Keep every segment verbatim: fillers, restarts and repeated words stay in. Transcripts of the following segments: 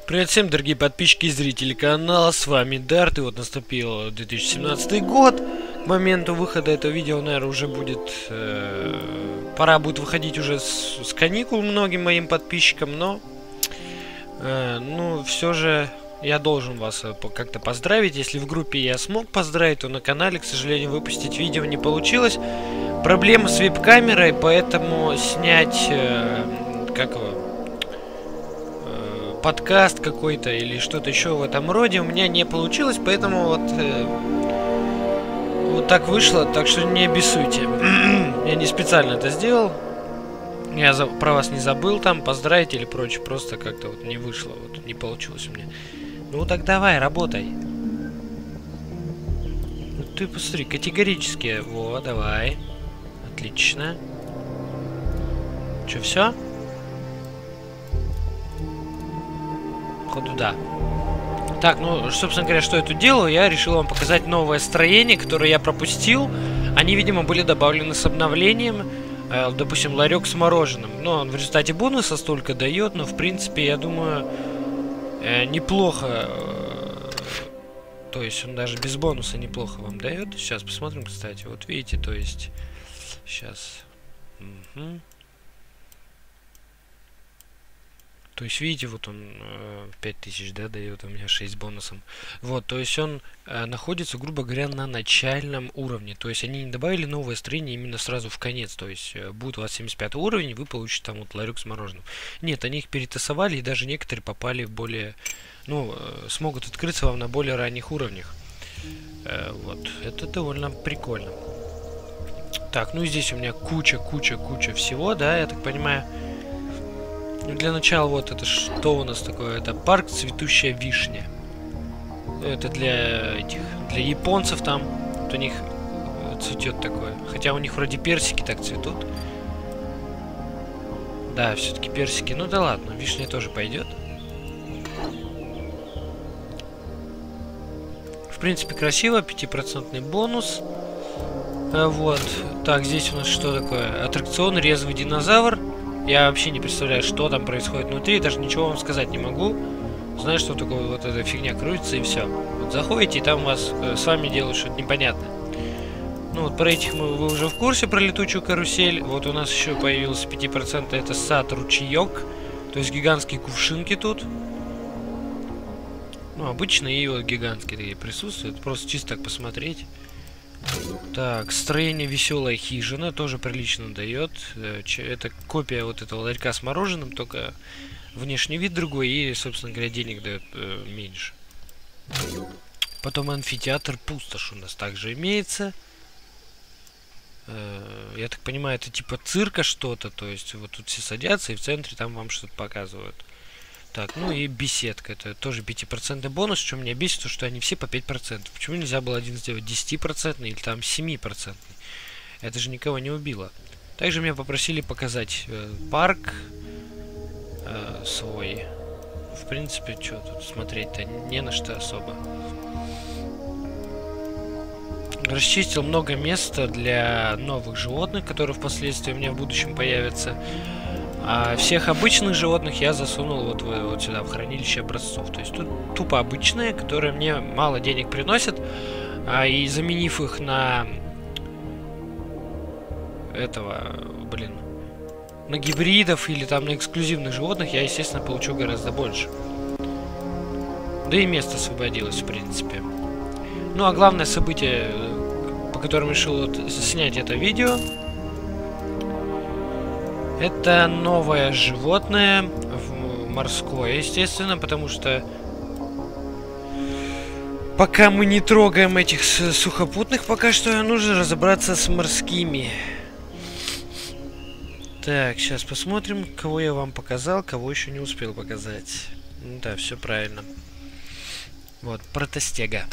Привет всем, дорогие подписчики и зрители канала, с вами Дарт, и вот наступил две тысячи семнадцатый год. К моменту выхода этого видео, наверное, уже будет... Э, пора будет выходить уже с, с каникул многим моим подписчикам, но... Э, ну, все же я должен вас как-то поздравить. Если в группе я смог поздравить, то на канале, к сожалению, выпустить видео не получилось. Проблема с веб-камерой, поэтому снять... Э, как его... подкаст какой-то или что-то еще в этом роде у меня не получилось, поэтому вот э, вот так вышло, так что не обессуйте. Я не специально это сделал, я за, про вас не забыл там поздравить или прочее, просто как-то вот не вышло, вот не получилось у меня. Ну так давай, работай. Ну, ты посмотри, категорически, вот, давай, отлично. Че, все? Походу, да. Так, ну, собственно говоря, что я тут делаю? Я решил вам показать новое строение, которое я пропустил. Они, видимо, были добавлены с обновлением. Э, допустим, ларек с мороженым. Но он в результате бонуса столько дает, но, в принципе, я думаю, э, неплохо. Э, то есть, он даже без бонуса неплохо вам дает. Сейчас посмотрим, кстати. Вот видите, то есть... Сейчас... Угу. То есть, видите, вот он э, пять тысяч, да, дает, у меня шесть бонусом. Вот, то есть он э, находится, грубо говоря, на начальном уровне. То есть они не добавили новое строение именно сразу в конец. То есть э, будет у вас семьдесят пятый уровень, вы получите там вот ларек с мороженым. Нет, они их перетасовали, и даже некоторые попали в более... Ну, э, смогут открыться вам на более ранних уровнях. Э, вот, это довольно прикольно. Так, ну и здесь у меня куча-куча-куча всего, да, я так понимаю... Для начала, вот это что у нас такое? Это парк Цветущая Вишня. Это для этих, для японцев там. Вот у них цветет такое. Хотя у них вроде персики так цветут. Да, все-таки персики. Ну да ладно, вишня тоже пойдет. В принципе, красиво. пятипроцентный бонус. Вот. Так, здесь у нас что такое? Аттракцион Резвый динозавр. Я вообще не представляю, что там происходит внутри, даже ничего вам сказать не могу. Знаю, что такое вот эта фигня крутится и все. Вот заходите, и там у вас э, с вами делают что-то непонятное. Ну вот про этих мы, вы уже в курсе, про летучую карусель. Вот у нас еще появился пятипроцентный, это сад ручеек. То есть гигантские кувшинки тут. Ну, обычно и вот гигантские такие присутствуют. Просто чисто так посмотреть. Так, строение Веселая хижина тоже прилично дает. Это копия вот этого ларька с мороженым, только внешний вид другой и, собственно говоря, денег дает э, меньше. Потом амфитеатр Пустошь у нас также имеется. Э, я так понимаю, это типа цирка что-то, то есть вот тут все садятся и в центре там вам что-то показывают. Так, ну и беседка, это тоже пятипроцентный бонус, что меня бесит, то, что они все по пять процентов. Почему нельзя было один сделать десятипроцентный или там семипроцентный? Это же никого не убило. Также меня попросили показать э, парк э, свой. В принципе, что тут смотреть-то не на что особо. Расчистил много места для новых животных, которые впоследствии у меня в будущем появятся. А всех обычных животных я засунул вот, в, вот сюда, в хранилище образцов. То есть тут тупо обычные, которые мне мало денег приносят. А, и заменив их на этого, блин, на гибридов или там на эксклюзивных животных, я, естественно, получу гораздо больше. Да и место освободилось, в принципе. Ну, а главное событие, по которому решил вот снять это видео, это новое животное, морское, естественно, потому что пока мы не трогаем этих сухопутных, пока что нужно разобраться с морскими. Так, сейчас посмотрим, кого я вам показал, кого еще не успел показать. Ну, да, все правильно. Вот, протостега.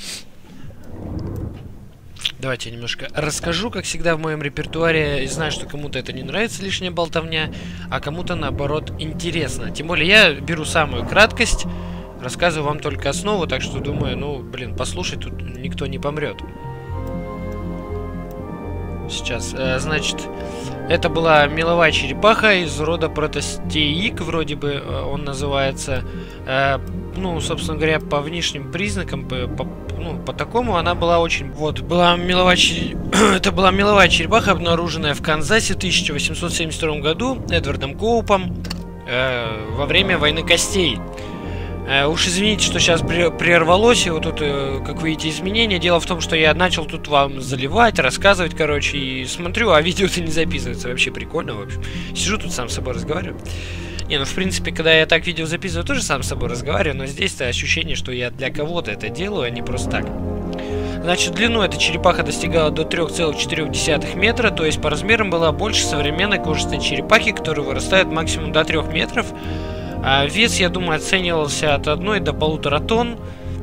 Давайте я немножко расскажу, как всегда в моем репертуаре. Знаю, что кому-то это не нравится, лишняя болтовня, а кому-то, наоборот, интересно. Тем более я беру самую краткость, рассказываю вам только основу, так что думаю, ну, блин, послушать тут никто не помрет. Сейчас, э, значит, это была меловая черепаха из рода протостеик, вроде бы э, он называется. Э, ну, собственно говоря, по внешним признакам, по, по, ну, по такому она была очень... Вот, была меловая чер... это была меловая черепаха, обнаруженная в Канзасе в тысяча восемьсот семьдесят втором году Эдвардом Коупом э, во время войны костей. Э, уж извините, что сейчас прервалось, и вот тут, э, как видите, изменения. Дело в том, что я начал тут вам заливать, рассказывать, короче, и смотрю, а видео-то не записывается. Вообще прикольно, в общем. Сижу тут сам с собой разговариваю. Не, ну, в принципе, когда я так видео записываю, тоже сам с собой разговариваю, но здесь-то ощущение, что я для кого-то это делаю, а не просто так. Значит, длину эта черепаха достигала до трёх целых четырёх десятых метра, то есть по размерам была больше современной кожистой черепахи, которая вырастает максимум до трёх метров. А вес, я думаю, оценивался от одной до полутора тонн.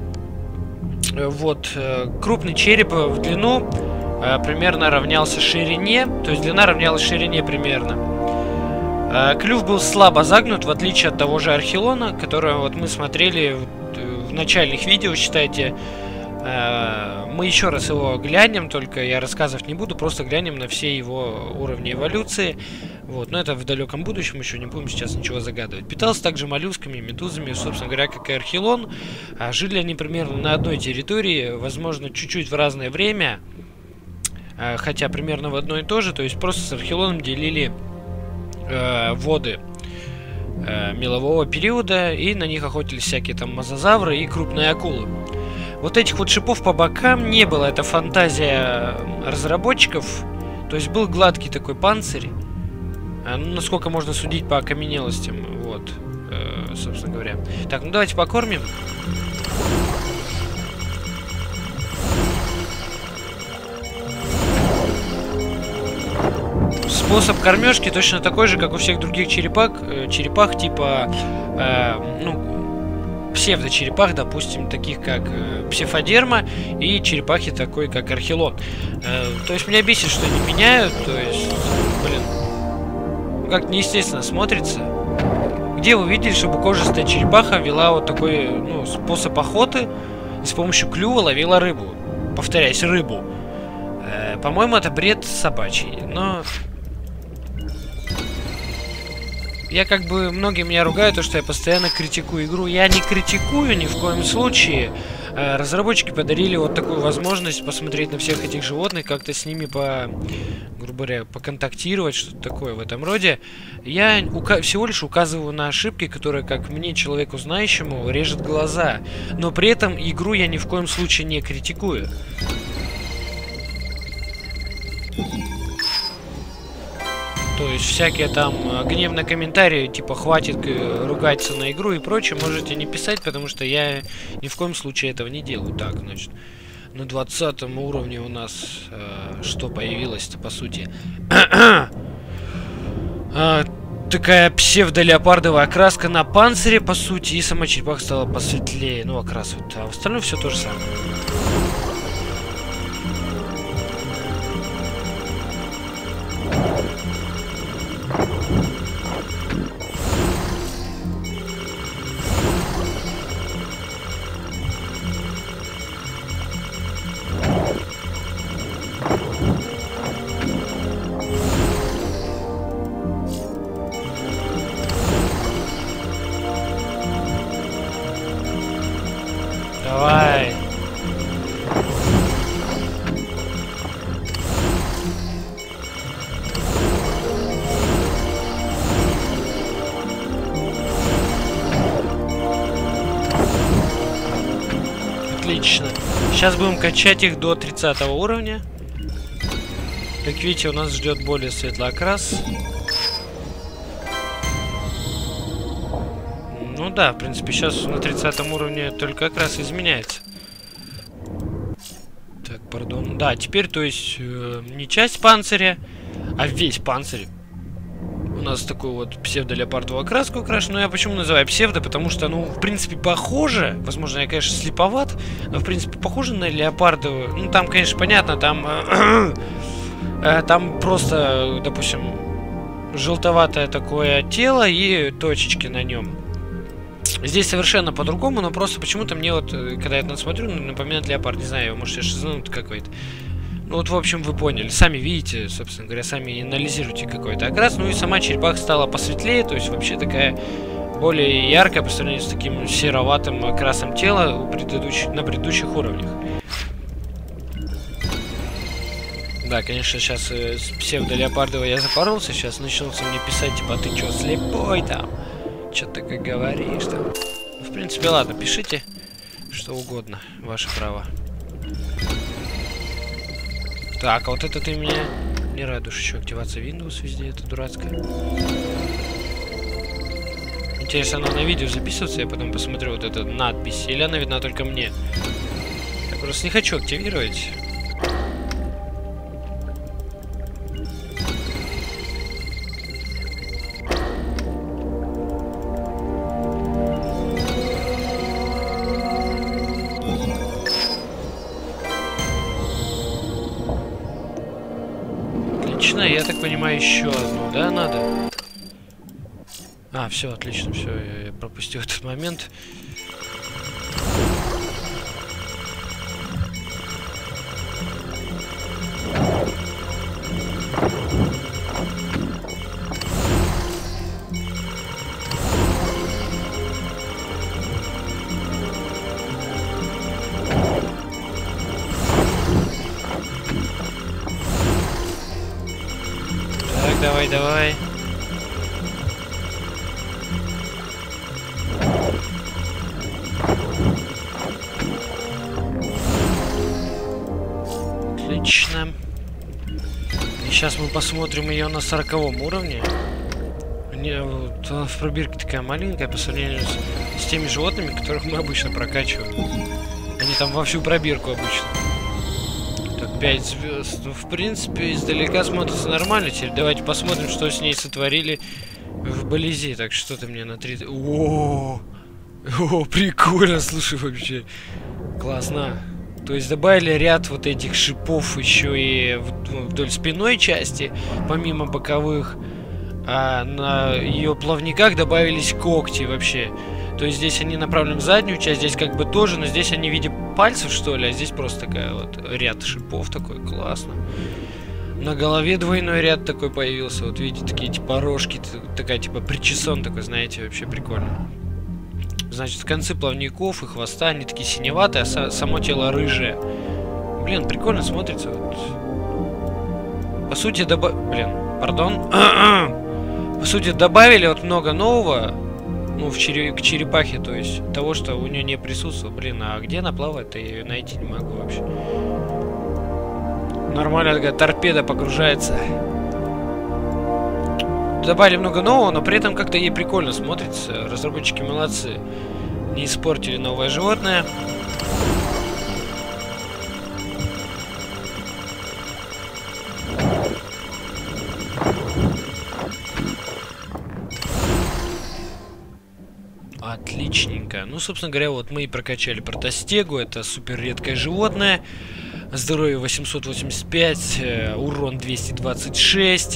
Вот. Крупный череп в длину примерно равнялся ширине, то есть длина равнялась ширине примерно. Клюв был слабо загнут, в отличие от того же архилона, которого вот мы смотрели в, в начальных видео, считайте. Мы еще раз его глянем, только я рассказывать не буду, просто глянем на все его уровни эволюции. Вот, но это в далеком будущем, еще не будем сейчас ничего загадывать. Питался также моллюсками, медузами, собственно говоря, как и архилон. Жили они примерно на одной территории, возможно, чуть-чуть в разное время, хотя примерно в одно и то же, то есть просто с архилоном делили э, воды э, мелового периода, и на них охотились всякие там мозазавры и крупные акулы. Вот этих вот шипов по бокам не было, это фантазия разработчиков, то есть был гладкий такой панцирь, э, ну, насколько можно судить по окаменелостям, вот, э, собственно говоря. Так, ну давайте покормим. Способ кормежки точно такой же, как у всех других черепах, э, черепах типа, э, ну, псевдочерепах, допустим, таких как э, псевдодерма и черепахи такой, как архилон. Э, то есть меня бесит, что они меняют, то есть, блин, как неестественно смотрится. Где вы видели, чтобы кожистая черепаха вела вот такой, ну, способ охоты и с помощью клюва ловила рыбу? Повторяюсь, рыбу. Э, по-моему, это бред собачий, но... Я как бы, многие меня ругают, то, что я постоянно критикую игру. Я не критикую ни в коем случае. Э, разработчики подарили вот такую возможность посмотреть на всех этих животных, как-то с ними по, грубо говоря, поконтактировать, что-то такое в этом роде. Я всего лишь указываю на ошибки, которые, как мне, человеку знающему, режет глаза. Но при этом игру я ни в коем случае не критикую. То есть всякие там гневные комментарии, типа хватит ругаться на игру и прочее, можете не писать, потому что я ни в коем случае этого не делаю. Так, значит, на двадцатом уровне у нас э, что появилось-то, по сути? а, такая псевдолеопардовая окраска на панцире, по сути, и сама черепаха стала посветлее. Ну, окрас вот, а в остальном все то же самое. Давай. Отлично. Сейчас будем качать их до тридцатого уровня. Как видите, у нас ждет более светлый окрас. Ну да, в принципе, сейчас на тридцатом уровне только окрас изменяется. Так, пардон. Да, теперь, то есть, э, не часть панциря, а весь панцирь. У нас такой вот псевдолеопардовую окраску украшен. Но я почему называю псевдо? Потому что, ну, в принципе, похоже. Возможно, я, конечно, слеповат, но, в принципе, похоже на леопардовую. Ну, там, конечно, понятно, там... Э, э, там просто, допустим, желтоватое такое тело и точечки на нем. Здесь совершенно по-другому, но просто почему-то мне вот, когда я это смотрю, напоминает леопард. Не знаю, может, я шизанут какой-то. Ну вот, в общем, вы поняли. Сами видите, собственно говоря, сами анализируйте какой-то окрас. Ну и сама черепаха стала посветлее, то есть вообще такая более яркая по сравнению с таким сероватым окрасом тела у предыдущих, на предыдущих уровнях. Да, конечно, сейчас э, с псевдолеопардовой я запоролся, сейчас начнутся мне писать, типа, ты чё, слепой там? Чё ты как говоришь там? Ну, в принципе, ладно, пишите что угодно, ваше право. Так, а вот это ты меня не радуешь, еще активация Windows везде, это дурацкая. Интересно, она на видео записывается, я потом посмотрю вот эту надпись, или она видна только мне? Я просто не хочу активировать. Я так понимаю, еще одну, да, надо? А, все, отлично, все, я, я пропустил этот момент. Давай, давай. Отлично. И сейчас мы посмотрим ее на сороковом уровне. Не, вот, она в пробирке такая маленькая по сравнению с, с теми животными, которых мы обычно прокачиваем. Они там во всю пробирку обычно. пять звезд. Ну, в принципе, издалека смотрится нормально. Теперь давайте посмотрим, что с ней сотворили вблизи. Так, что ты мне на три... О, о, прикольно, слушай, вообще. Классно. То есть добавили ряд вот этих шипов еще и вдоль спинной части, помимо боковых. А на ее плавниках добавились когти вообще. То есть здесь они направлены в заднюю часть, здесь как бы тоже, но здесь они в виде пальцев, что ли, а здесь просто такая вот ряд шипов такой, классно. На голове двойной ряд такой появился, вот видите, такие типа рожки, такая типа причесон такой, знаете, вообще прикольно. Значит, концы плавников и хвоста, они такие синеватые, а само тело рыжее. Блин, прикольно смотрится. Вот. По сути, добав... Блин, пардон. По сути, добавили вот много нового. Ну, в череп... к черепахе, то есть того, что у нее не присутствовало. Блин, а где она плавает, я ее найти не могу вообще. Нормально такая торпеда погружается. Добавили много нового, но при этом как-то ей прикольно смотрится. Разработчики молодцы. Не испортили новое животное. Отличненько. Ну, собственно говоря, вот мы и прокачали протостегу. Это супер редкое животное. Здоровье восемьсот восемьдесят пять, э, урон двести двадцать шесть.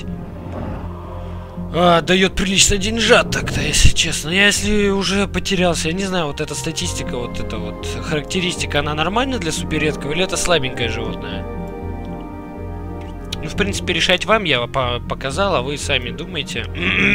А, дает прилично деньжат так-то, если честно. Я если уже потерялся, я не знаю, вот эта статистика, вот эта вот характеристика, она нормальна для супер редкого или это слабенькое животное? Ну, в принципе, решать вам, я по показал, а вы сами думаете.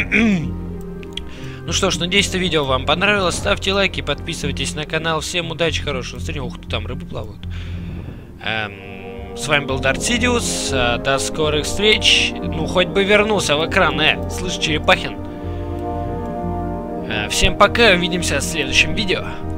Ну что ж, надеюсь, это видео вам понравилось. Ставьте лайки, подписывайтесь на канал. Всем удачи, хорошего настроения. Ух ты, там рыбы плавают. Эм, с вами был Дартсидиус. До скорых встреч. Ну, хоть бы вернулся в экран. Э, слышь, Черепахин. Э, всем пока, увидимся в следующем видео.